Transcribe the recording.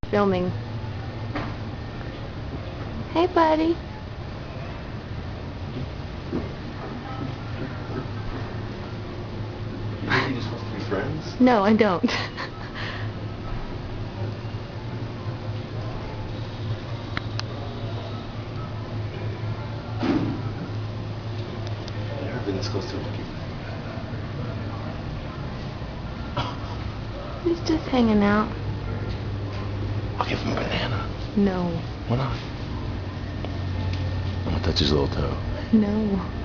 Filming. Hey, buddy. You think you're supposed to be friends? No, I don't. I've never been this close to a monkey. He's just hanging out. I'll give him a banana. No. Why not? I'm gonna touch his little toe. No.